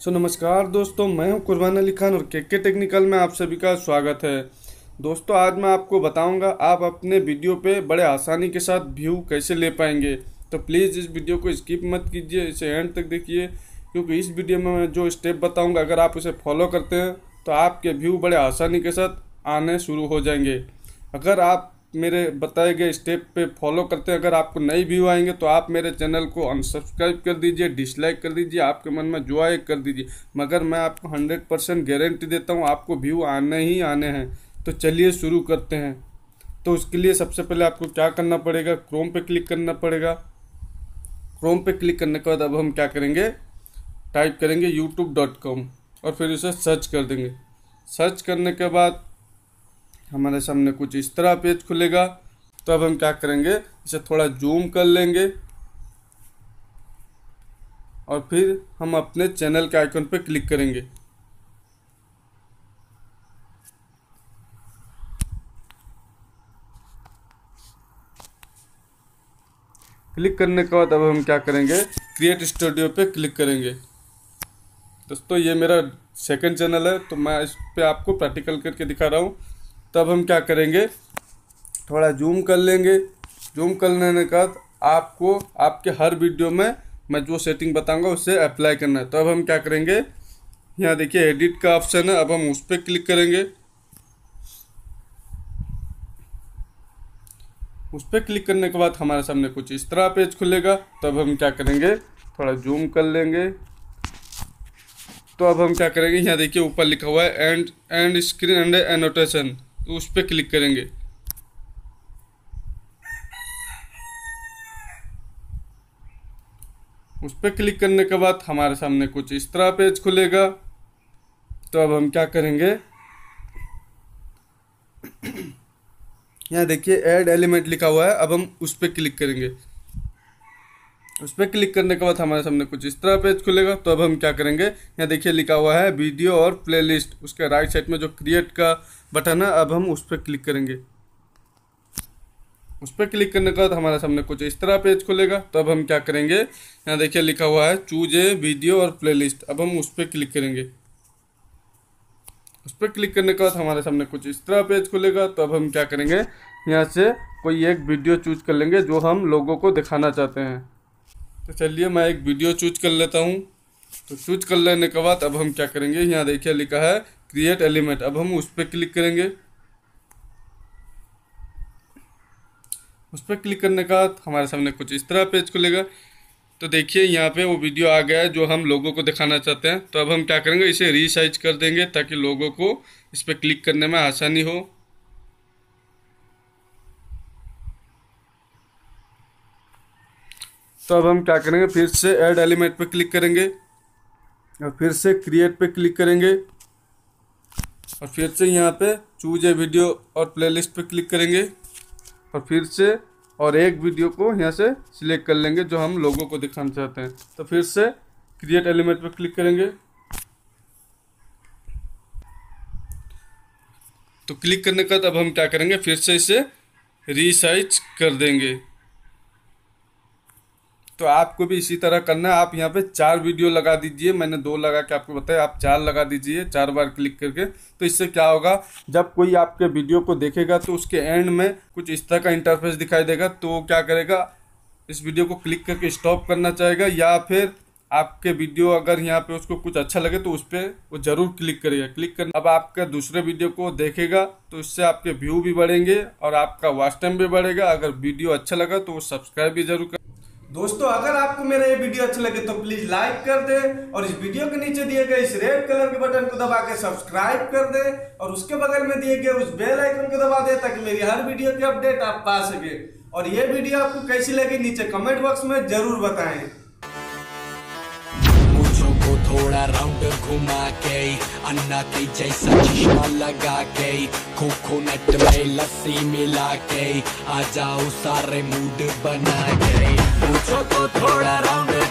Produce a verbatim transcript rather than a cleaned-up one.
सो नमस्कार दोस्तों, मैं हूं कुर्बान अली खान और के के टेक्निकल में आप सभी का स्वागत है। दोस्तों, आज मैं आपको बताऊंगा आप अपने वीडियो पे बड़े आसानी के साथ व्यू कैसे ले पाएंगे। तो प्लीज़ इस वीडियो को स्किप मत कीजिए, इसे एंड तक देखिए, क्योंकि इस वीडियो में मैं जो स्टेप बताऊंगा अगर आप उसे फॉलो करते हैं तो आपके व्यू बड़े आसानी के साथ आने शुरू हो जाएंगे। अगर आप मेरे बताए गए स्टेप पे फॉलो करते हैं, अगर आपको नई व्यू आएंगे तो आप मेरे चैनल को अनसब्सक्राइब कर दीजिए, डिसलाइक कर दीजिए, आपके मन में जो आए कर दीजिए, मगर मैं आपको हंड्रेड परसेंट गारंटी देता हूँ आपको व्यू आने ही आने हैं। तो चलिए शुरू करते हैं। तो उसके लिए सबसे पहले आपको क्या करना पड़ेगा, क्रोम पे क्लिक करना पड़ेगा। क्रोम पे क्लिक करने के बाद अब हम क्या करेंगे, टाइप करेंगे यूट्यूब डॉट कॉम और फिर उसे सर्च कर देंगे। सर्च करने के बाद हमारे सामने कुछ इस तरह पेज खुलेगा। तो अब हम क्या करेंगे, इसे थोड़ा जूम कर लेंगे और फिर हम अपने चैनल के आइकन पे क्लिक करेंगे। क्लिक करने के बाद अब हम क्या करेंगे, क्रिएट स्टूडियो पे क्लिक करेंगे। दोस्तों, ये मेरा सेकंड चैनल है तो मैं इस पे आपको प्रैक्टिकल करके दिखा रहा हूँ। तब हम क्या करेंगे, थोड़ा जूम कर लेंगे। जूम कर लेने के बाद आपको आपके हर वीडियो में मैं जो सेटिंग बताऊंगा उससे अप्लाई करना है। तो अब हम क्या करेंगे, यहाँ देखिए एडिट का ऑप्शन है, अब हम उस पर क्लिक करेंगे। उस पर क्लिक करने के बाद हमारे सामने कुछ इस तरह पेज खुलेगा। तो अब हम क्या करेंगे, थोड़ा जूम कर लेंगे। तो अब हम क्या करेंगे, यहाँ देखिए ऊपर लिखा हुआ है and and screen and annotation, तो उस पर क्लिक करेंगे। उस पर क्लिक करने के बाद हमारे सामने कुछ इस तरह पेज खुलेगा। तो अब हम क्या करेंगे, यहाँ देखिए ऐड एलिमेंट लिखा हुआ है, अब हम उस पर क्लिक करेंगे। उस पर क्लिक करने के बाद हमारे सामने कुछ इस तरह पेज खुलेगा। तो अब हम क्या करेंगे, यहाँ देखिए लिखा हुआ है वीडियो और प्लेलिस्ट, उसके राइट साइड में जो क्रिएट का बटन है, अब हम उस पर क्लिक करेंगे। उस पर क्लिक करने के बाद हमारे सामने कुछ इस तरह पेज खुलेगा। तो अब हम क्या करेंगे, यहाँ देखिए लिखा हुआ है choose a video or playlist, अब हम उस पर क्लिक करेंगे। उस पर क्लिक करने के बाद हमारे सामने कुछ इस तरह पेज खुलेगा। तो अब हम क्या करेंगे, यहाँ से कोई एक वीडियो चूज कर लेंगे जो हम लोगों को दिखाना चाहते हैं। तो चलिए मैं एक वीडियो चूज कर लेता हूँ। तो चूज कर लेने के बाद अब हम क्या करेंगे, यहाँ देखिए लिखा है क्रिएट एलिमेंट, अब हम उस पर क्लिक करेंगे। उस पर क्लिक करने के बाद हमारे सामने कुछ इस तरह पेज खुलेगा। तो देखिए यहाँ पे वो वीडियो आ गया है जो हम लोगों को दिखाना चाहते हैं। तो अब हम क्या करेंगे, इसे रीसाइज कर देंगे ताकि लोगों को इस पर क्लिक करने में आसानी हो। तो अब हम क्या करेंगे, फिर से ऐड एलिमेंट पे क्लिक करेंगे और फिर से क्रिएट पे क्लिक करेंगे और फिर से यहाँ पे choose a video or playlist पे क्लिक करेंगे और फिर से और एक वीडियो को यहाँ से सिलेक्ट कर लेंगे जो हम लोगों को दिखाना चाहते हैं। तो फिर से क्रिएट एलिमेंट पे क्लिक करेंगे। तो क्लिक करने के बाद अब हम क्या करेंगे, फिर से इसे रीसाइज कर देंगे। तो आपको भी इसी तरह करना है। आप यहाँ पे चार वीडियो लगा दीजिए, मैंने दो लगा के आपको बताया, आप चार लगा दीजिए चार बार क्लिक करके। तो इससे क्या होगा, जब कोई आपके वीडियो को देखेगा तो उसके एंड में कुछ इस तरह का इंटरफेस दिखाई देगा। तो वो क्या करेगा, इस वीडियो को क्लिक करके स्टॉप करना चाहेगा, या फिर आपके वीडियो अगर यहाँ पे उसको कुछ अच्छा लगे तो उस पर वो जरूर क्लिक करेगा। क्लिक करना अब आपका दूसरे वीडियो को देखेगा तो इससे आपके व्यू भी बढ़ेंगे और आपका वॉच टाइम भी बढ़ेगा। अगर वीडियो अच्छा लगा तो वो सब्सक्राइब भी जरूर कर। दोस्तों, अगर आपको मेरा ये वीडियो अच्छा लगे तो प्लीज लाइक कर दे और इस वीडियो के नीचे दिए गए इस रेड कलर के बटन को दबा के सब्सक्राइब कर दे और उसके बगल में दिए गए उस बेल आइकन को दबा दे ताकि मेरी हर वीडियो की अपडेट आप पा सके। और ये वीडियो आपको कैसी लगी नीचे कमेंट बॉक्स में जरूर बताएं। थोड़ा राउंड घुमा के अन्ना के जैसा चश्मा लगा के कोकोनट में लस्सी मिला के आ जाओ सारे मूड बना के। पूछो तो थोड़ा राउंड